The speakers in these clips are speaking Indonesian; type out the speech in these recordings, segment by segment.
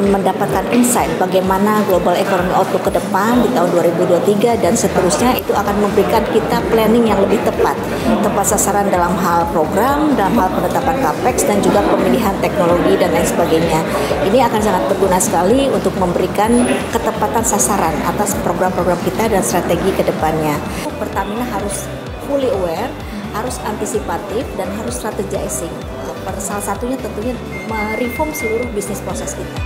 mendapatkan insight bagaimana global economy outlook ke depan di tahun 2023 dan seterusnya, itu akan memberikan kita planning yang lebih tepat sasaran dalam hal program, dalam hal penetapan capex dan juga pemilihan teknologi dan lain sebagainya. Ini akan sangat berguna sekali untuk memberikan ketepatan sasaran atas program-program kita dan strategi ke depannya. Pertamina harus fully aware, harus antisipatif dan harus strategizing. Salah satunya tentunya mereform seluruh bisnis proses kita.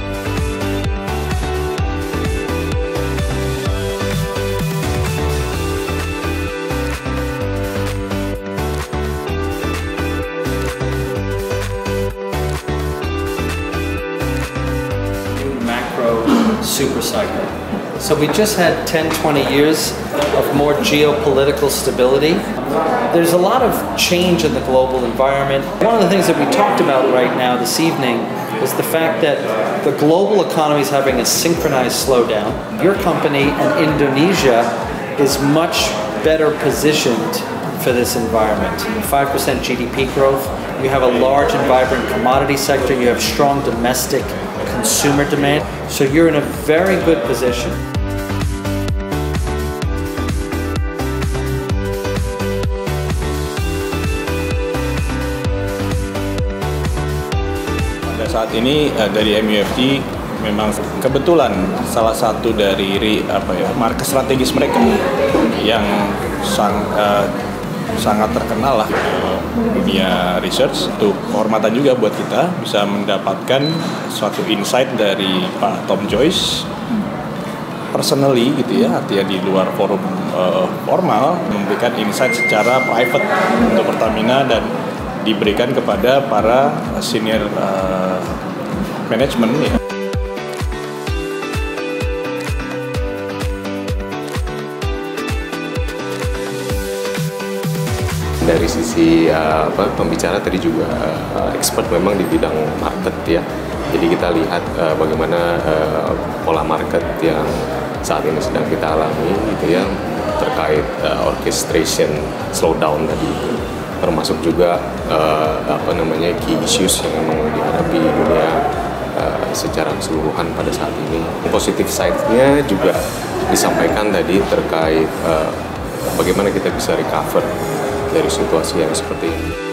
Macro super cycle. So we just had 10-20 years of more geopolitical stability. There's a lot of change in the global environment. One of the things that we talked about right now this evening is the fact that the global economy is having a synchronized slowdown. Your company and Indonesia is much better positioned for this environment. 5% GDP growth, you have a large and vibrant commodity sector, you have strong domestic consumer demand, so you're in a very good position. Pada saat ini dari MUFG memang kebetulan salah satu dari market strategis mereka yang sangat terkenal lah dunia research. Untuk kehormatan juga buat kita bisa mendapatkan suatu insight dari Pak Tom Joyce personally gitu ya, artinya di luar forum formal, memberikan insight secara private untuk Pertamina dan diberikan kepada para senior manajemen ya. Dari sisi pembicara tadi juga expert memang di bidang market ya. Jadi kita lihat bagaimana pola market yang saat ini sedang kita alami gitu ya, terkait orchestration slowdown tadi itu. Termasuk juga key issues yang memang dihadapi dunia secara keseluruhan pada saat ini. Positive side-nya juga disampaikan tadi terkait bagaimana kita bisa recover dari situasi yang seperti ini.